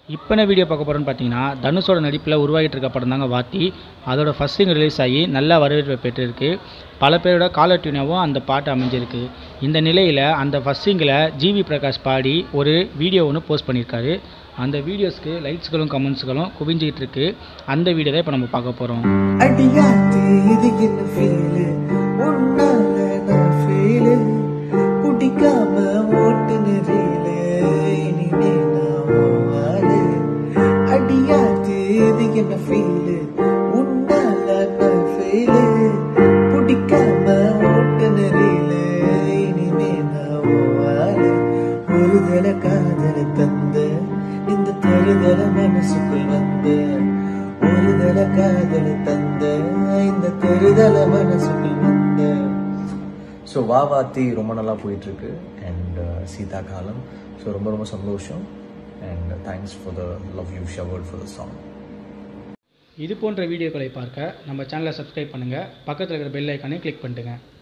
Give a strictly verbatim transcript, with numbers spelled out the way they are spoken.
இப்போ என்ன வீடியோ பார்க்க போகிறோன்னு பார்த்தீங்கன்னா, தனுஷோட நடிப்பில் உருவாகிட்டு இருக்க படம் தாங்க வாத்தி. அதோட ஃபர்ஸ்ட் சிங்கிள் ரிலீஸ் ஆகி நல்ல வரவேற்பை பெற்றிருக்கு. பல பேரோட காலர் டியூனாகவும் அந்த பாட்டு அமைஞ்சிருக்கு. இந்த நிலையில் அந்த ஃபர்ஸ்ட் சிங்கிளை ஜிவி பிரகாஷ் பாடி ஒரு வீடியோ ஒன்று போஸ்ட் பண்ணியிருக்காரு. அந்த வீடியோஸ்க்கு லைக்ஸ்களும் கமெண்ட்ஸ்களும் குவிஞ்சிக்கிட்டு இருக்கு. அந்த வீடியோ தான் இப்போ நம்ம பார்க்க போகிறோம். என்ன ஃபீல் உன்னால நான் ஃபீல் பிடிக்காம ஓட்டுநரில இனிமே நான் வாழ ஒருதல காதல தந்த இந்த தருதல மனசுக்குள் வந்த ஒருதல காதல தந்த இந்த தருதல மனசுக்குள் வந்த. ஸோ வா வாத்தி ரொம்ப நல்லா போயிட்டு இருக்கு. அண்ட் சீதா காலம். ஸோ ரொம்ப ரொம்ப சந்தோஷம். And thanks for the love you showered for the song. இது போன்ற வீடியோக்களை பார்க்க நம்ம சேனலை சப்ஸ்கிரைப் பண்ணுங்கள். பக்கத்தில் இருக்கிற பெல் ஐக்கானை கிளிக் பண்ணிட்டுங்க.